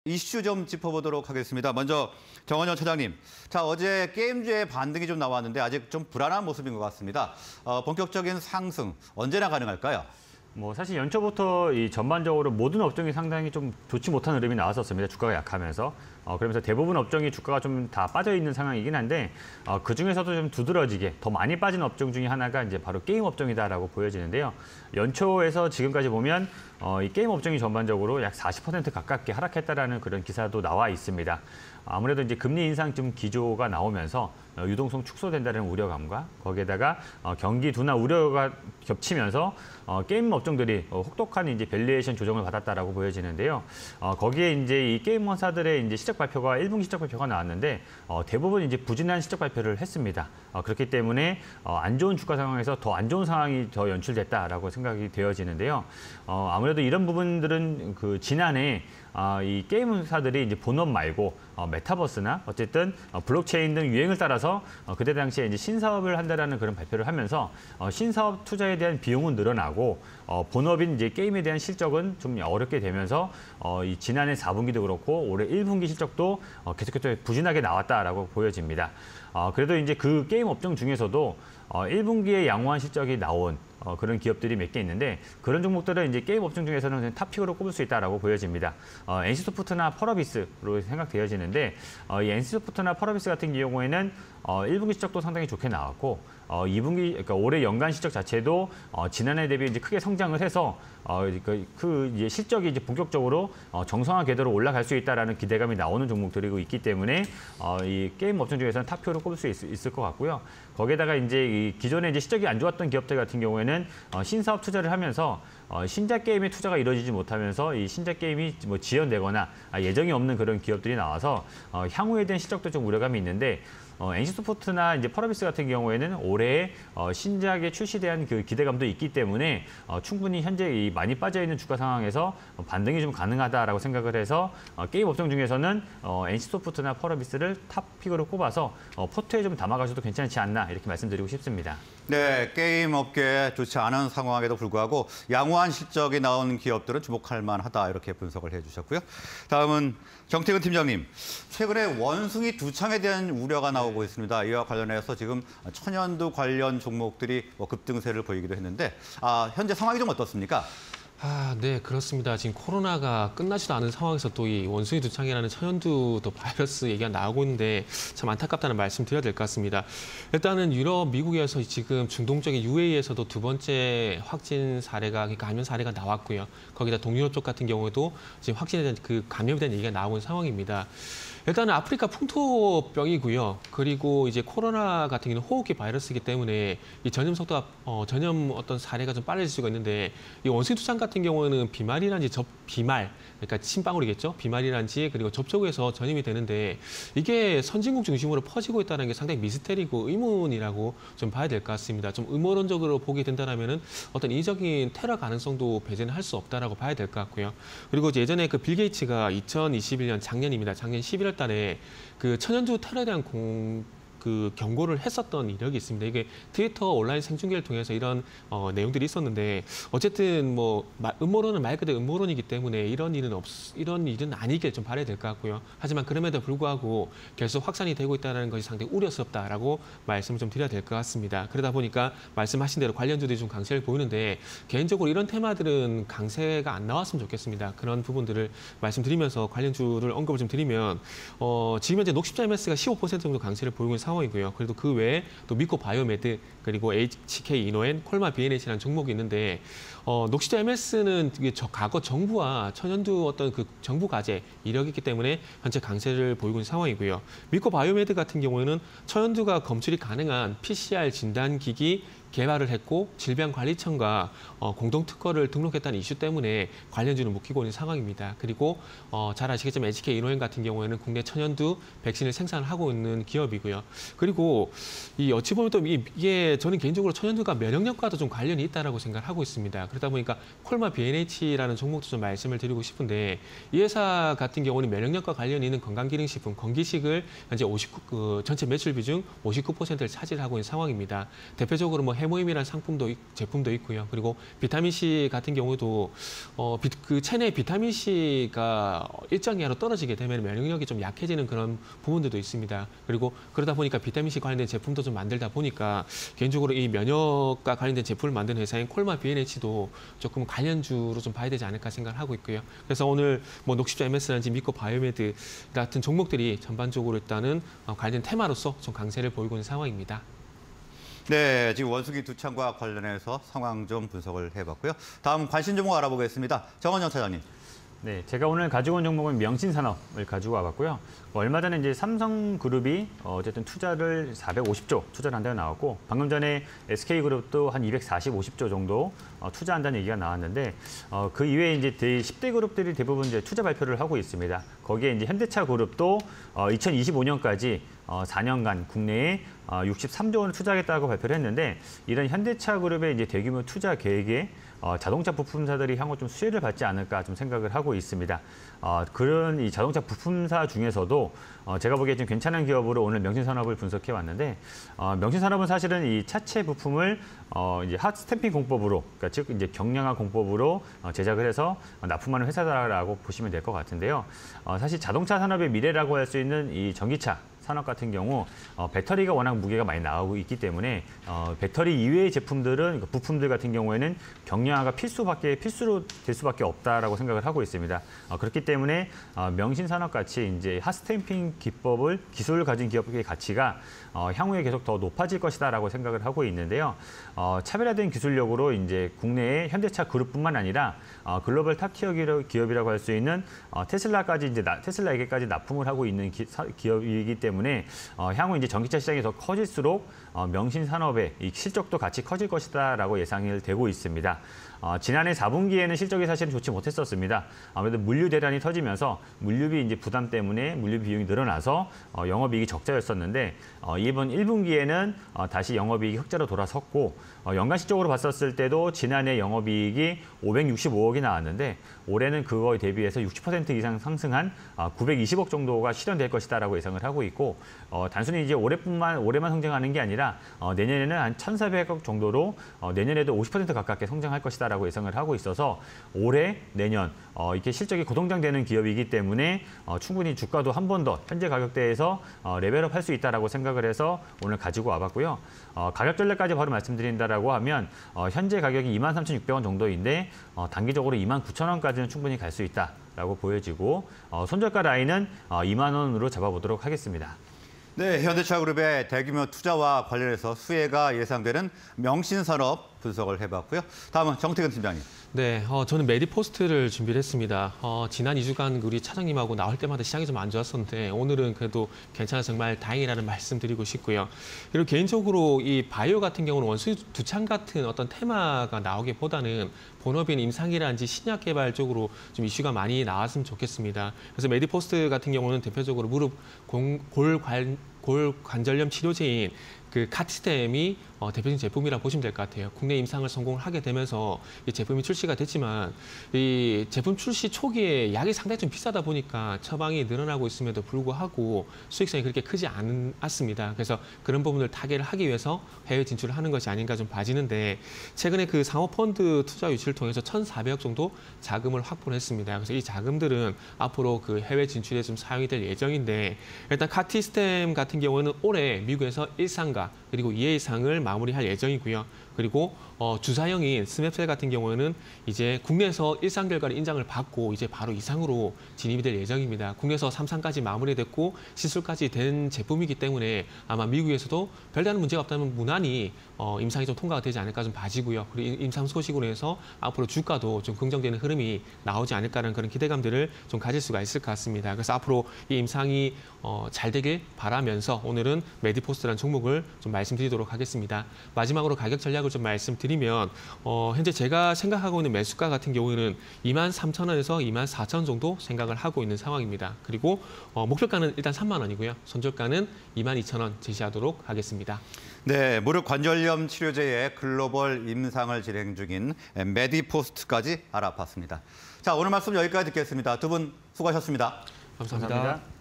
이슈 좀 짚어보도록 하겠습니다. 먼저 정원영 차장님, 자 어제 게임주의 반등이 좀 나왔는데 아직 좀 불안한 모습인 것 같습니다. 본격적인 상승 언제나 가능할까요? 사실 연초부터 이 전반적으로 모든 업종이 상당히 좀 좋지 못한 흐름이 나왔었습니다. 주가가 약하면서. 그러면서 대부분 업종이 주가가 좀 다 빠져 있는 상황이긴 한데 그 중에서도 좀 두드러지게 더 많이 빠진 업종 중에 하나가 이제 바로 게임 업종이다라고 보여지는데요. 연초에서 지금까지 보면 이 게임 업종이 전반적으로 약 40% 가깝게 하락했다라는 그런 기사도 나와 있습니다. 아무래도 이제 금리 인상 좀 기조가 나오면서 유동성 축소된다는 우려감과 거기에다가 경기 둔화 우려가 겹치면서 게임 업종들이 혹독한 이제 밸류에이션 조정을 받았다라고 보여지는데요. 거기에 이제 이 게임 회사들의 이제 실적 발표가 1분기 실적 발표가 나왔는데 대부분 이제 부진한 실적 발표를 했습니다. 그렇기 때문에 안 좋은 주가 상황에서 더 안 좋은 상황이 더 연출됐다라고 생각이 되어지는데요. 아무래도 이런 부분들은 그 지난해 이 게임 회사들이 이제 본업 말고 메타버스나 어쨌든 블록체인 등 유행을 따라서 그때 당시에 이제 신사업을 한다라는 그런 발표를 하면서 신사업 투자에 대한 비용은 늘어나고 본업인 이제 게임에 대한 실적은 좀 어렵게 되면서 이 지난해 4분기도 그렇고 올해 1분기 실적도 계속해서 부진하게 나왔다라고 보여집니다. 그래도 이제 그 게임 업종 중에서도 1분기에 양호한 실적이 나온 그런 기업들이 몇 개 있는데 그런 종목들은 이제 게임 업종 중에서는 탑픽으로 꼽을 수 있다라고 보여집니다. NC소프트나 펄어비스로 생각되어지는데 이 NC소프트나 펄어비스 같은 경우에는 1분기 실적도 상당히 좋게 나왔고 2분기 그러니까 올해 연간 실적 자체도 지난해 대비 이제 크게 성장을 해서 그 이제 실적이 이제 본격적으로 정상화 궤도로 올라갈 수 있다라는 기대감이 나오는 종목들이고 있기 때문에 이 게임 업종 중에서는 탑표로 꼽을 수 있을 것 같고요. 거기에다가 이제 이 기존에 이제 실적이 안 좋았던 기업들 같은 경우에는 신사업 투자를 하면서 신작 게임에 투자가 이루어지지 못하면서 이 신작 게임이 뭐 지연되거나 예정이 없는 그런 기업들이 나와서 향후에 대한 실적도 좀 우려감이 있는데 NC소프트나 이제 펄어비스 같은 경우에는 올해 신작의 출시에 대한 그 기대감도 있기 때문에 충분히 현재 이 많이 빠져 있는 주가 상황에서 반등이 좀 가능하다라고 생각을 해서 게임 업종 중에서는 NC소프트나 펄어비스를 탑픽으로 꼽아서 포트에 좀 담아가셔도 괜찮지 않나 이렇게 말씀드리고 싶습니다. 네, 게임 업계에 좋지 않은 상황에도 불구하고 양호한 실적이 나온 기업들은 주목할 만하다 이렇게 분석을 해주셨고요. 다음은 정태근 팀장님, 최근에 원숭이 두창에 대한 우려가 나오고 있습니다. 이와 관련해서 지금 천연두 관련 종목들이 급등세를 보이기도 했는데 현재 상황이 좀 어떻습니까? 네, 그렇습니다. 지금 코로나가 끝나지도 않은 상황에서 또 이 원숭이 두창이라는 천연두 또 바이러스 얘기가 나오고 있는데 참 안타깝다는 말씀 드려야 될 것 같습니다. 일단은 유럽, 미국에서 지금 중동 쪽의 UAE에서도 두 번째 확진 사례가, 그러니까 감염 사례가 나왔고요. 거기다 동유럽 쪽 같은 경우에도 지금 확진에 대한 그 감염에 대한 얘기가 나오고 있는 상황입니다. 일단은 아프리카 풍토병이고요. 그리고 이제 코로나 같은 경우는 호흡기 바이러스이기 때문에 이 전염 속도가 전염 어떤 사례가 좀 빨라질 수가 있는데 이 원숭이 두창 같은 경우는 비말이란지 비말, 그러니까 침방울이겠죠. 비말이란지 그리고 접촉에서 전염이 되는데 이게 선진국 중심으로 퍼지고 있다는 게 상당히 미스테리고 의문이라고 좀 봐야 될 것 같습니다. 좀 음모론적으로 보게 된다면은 어떤 인위적인 테러 가능성도 배제는 할 수 없다라고 봐야 될 것 같고요. 그리고 예전에 그 빌 게이츠가 2021년 작년 11월 달에 그 천연두 테러에 대한 경고를 했었던 이력이 있습니다. 이게 트위터 온라인 생중계를 통해서 이런 내용들이 있었는데 어쨌든 뭐 음모론은 말 그대로 음모론이기 때문에 이런 일은 아니길 좀 바라야 될 것 같고요. 하지만 그럼에도 불구하고 계속 확산이 되고 있다는 것이 상당히 우려스럽다라고 말씀을 좀 드려야 될 것 같습니다. 그러다 보니까 말씀하신 대로 관련주들이 좀 강세를 보이는데 개인적으로 이런 테마들은 강세가 안 나왔으면 좋겠습니다. 그런 부분들을 말씀드리면서 관련주를 언급을 좀 드리면 지금 현재 녹십자 MS가 15% 정도 강세를 보이고 있는 상황이고요. 그래도 그 외에 또 미코 바이오메드 그리고 HK 이노엔, 콜마 BNH라는 종목이 있는데 녹십자 MS는 과거 정부와 천연두 어떤 그 정부 과제 이력이 있기 때문에 현재 강세를 보이고 있는 상황이고요. 미코 바이오메드 같은 경우에는 천연두가 검출이 가능한 PCR 진단기기 개발을 했고 질병관리청과 공동특허를 등록했다는 이슈 때문에 관련주는 묶이고 있는 상황입니다. 그리고 잘 아시겠지만 HK 이노엔 같은 경우에는 국내 천연두 백신을 생산하고 있는 기업이고요. 그리고 이 어찌 보면 또 이게 저는 개인적으로 천연두가 면역력과도 좀 관련이 있다라고 생각을 하고 있습니다. 그러다 보니까 콜마 BNH라는 종목도 좀 말씀을 드리고 싶은데 이 회사 같은 경우는 면역력과 관련이 있는 건강기능식품, 건기식을 현재 전체 매출 비중 59%를 차지하고 있는 상황입니다. 대표적으로 뭐 해모임이라는 제품도 있고요. 그리고 비타민 C 같은 경우도 그 체내 비타민 C가 일정 이하로 떨어지게 되면 면역력이 좀 약해지는 그런 부분들도 있습니다. 그리고 그러다 보니까 비타민 C 관련된 제품도 좀 만들다 보니까 개인적으로 이 면역과 관련된 제품을 만드는 회사인 콜마 B&H도 조금 관련주로 좀 봐야 되지 않을까 생각을 하고 있고요. 그래서 오늘 뭐 녹십자 MS라든지 미코 바이오메드 같은 종목들이 전반적으로 일단은 관련 테마로서 좀 강세를 보이고 있는 상황입니다. 네, 지금 원숭이 두창과 관련해서 상황 좀 분석을 해봤고요. 다음 관심 종목 알아보겠습니다. 정원영 차장님. 네, 제가 오늘 가지고 온 종목은 명신산업을 가지고 와봤고요. 얼마 전에 이제 삼성그룹이 어쨌든 투자를 450조 투자를 한다고 나왔고, 방금 전에 SK그룹도 한 240, 50조 정도 투자한다는 얘기가 나왔는데, 그 이외에 이제 10대 그룹들이 대부분 이제 투자 발표를 하고 있습니다. 거기에 이제 현대차그룹도 2025년까지 4년간 국내에 63조 원을 투자하겠다고 발표를 했는데, 이런 현대차그룹의 이제 대규모 투자 계획에 자동차 부품사들이 향후 좀 수혜를 받지 않을까 좀 생각을 하고 있습니다. 그런 이 자동차 부품사 중에서도 제가 보기에 좀 괜찮은 기업으로 오늘 명신산업을 분석해 왔는데, 명신산업은 사실은 이 차체 부품을 이제 핫 스탬핑 공법으로, 그러니까 즉 이제 경량화 공법으로 제작을 해서 납품하는 회사다라고 보시면 될 것 같은데요. 사실 자동차 산업의 미래라고 할 수 있는 이 전기차 산업 같은 경우 배터리가 워낙 무게가 많이 나오고 있기 때문에 배터리 이외의 제품들은, 그러니까 부품들 같은 경우에는 경량화가 필수로 될 수밖에 없다라고 생각을 하고 있습니다. 그렇기 때문에 명신산업 같이 이제 핫스탬핑 기술을 가진 기업의 가치가 향후에 계속 더 높아질 것이다라고 생각을 하고 있는데요. 차별화된 기술력으로 이제 국내의 현대차 그룹뿐만 아니라 글로벌 탑티어 기업이라고 할 수 있는 테슬라까지 이제 테슬라에게까지 납품을 하고 있는 기업이기 때문에 향후 이제 전기차 시장이 더 커질수록 명신산업의 이 실적도 같이 커질 것이다라고 예상이 되고 있습니다. 지난해 4분기에는 실적이 사실은 좋지 못했었습니다. 아무래도 물류 대란이 터지면서 물류비 이제 부담 때문에 물류비 비용이 늘어나서 영업이익이 적자였었는데, 이번 1분기에는 다시 영업이익이 흑자로 돌아섰고, 연간 실적으로 봤었을 때도 지난해 영업이익이 565억이 나왔는데, 올해는 그거에 대비해서 60% 이상 상승한 920억 정도가 실현될 것이다라고 예상을 하고 있고, 단순히 이제 올해만 성장하는 게 아니라 내년에는 한 1,400억 정도로 내년에도 50% 가깝게 성장할 것이다라고 예상을 하고 있어서 올해, 내년 이렇게 실적이 고동장되는 기업이기 때문에 충분히 주가도 한 번 더 현재 가격대에서 레벨업 할 수 있다라고 생각을 해서 오늘 가지고 와봤고요. 가격 전략까지 바로 말씀드린다라고 하면 현재 가격이 23,600원 정도인데 단기적으로 29,000원까지는 충분히 갈 수 있다라고 보여지고, 손절가 라인은 2만 원으로 잡아보도록 하겠습니다. 네, 현대차그룹의 대규모 투자와 관련해서 수혜가 예상되는 명신산업 분석을 해봤고요. 다음은 정태근 팀장님. 네, 저는 메디포스트를 준비를 했습니다. 지난 2주간 우리 차장님하고 나올 때마다 시장이 좀 안 좋았었는데 오늘은 그래도 괜찮아서 정말 다행이라는 말씀 드리고 싶고요. 그리고 개인적으로 이 바이오 같은 경우는 원숭이 두창 같은 어떤 테마가 나오기보다는 본업인 임상이라든지 신약 개발 쪽으로 좀 이슈가 많이 나왔으면 좋겠습니다. 그래서 메디포스트 같은 경우는 대표적으로 무릎 골관절염 치료제인 그 카티스템이 대표적인 제품이라 보시면 될 것 같아요. 국내 임상을 성공을 하게 되면서 이 제품이 출시가 됐지만 이 제품 출시 초기에 약이 상당히 좀 비싸다 보니까 처방이 늘어나고 있음에도 불구하고 수익성이 그렇게 크지 않았습니다. 그래서 그런 부분을 타개를 하기 위해서 해외 진출을 하는 것이 아닌가 좀 봐지는데, 최근에 그 상호펀드 투자 유치를 통해서 1,400억 정도 자금을 확보를 했습니다. 그래서 이 자금들은 앞으로 그 해외 진출에 좀 사용이 될 예정인데, 일단 카티스템 같은 경우는 올해 미국에서 1상과 그리고 2회상을 마무리할 예정이고요. 그리고 주사형인 스맵셀 같은 경우에는 이제 국내에서 1상 결과를 인정을 받고 이제 바로 2상으로 진입이 될 예정입니다. 국내에서 3상까지 마무리됐고 시술까지 된 제품이기 때문에 아마 미국에서도 별다른 문제가 없다면 무난히 임상이 좀 통과가 되지 않을까 좀 봐지고요. 그리고 임상 소식으로 해서 앞으로 주가도 좀 긍정되는 흐름이 나오지 않을까라는 그런 기대감들을 좀 가질 수가 있을 것 같습니다. 그래서 앞으로 이 임상이 잘 되길 바라면서 오늘은 메디포스트라는 종목을 좀 말씀드리도록 하겠습니다. 마지막으로 가격 전략을 좀 말씀드리면 현재 제가 생각하고 있는 매수가 같은 경우에는 23,000원에서 24,000원 정도 생각을 하고 있는 상황입니다. 그리고 목표가는 일단 3만 원이고요. 손절가는 22,000원 제시하도록 하겠습니다. 네, 무릎 관절염 치료제의 글로벌 임상을 진행 중인 메디포스트까지 알아봤습니다. 자, 오늘 말씀 여기까지 듣겠습니다. 두 분 수고하셨습니다. 감사합니다.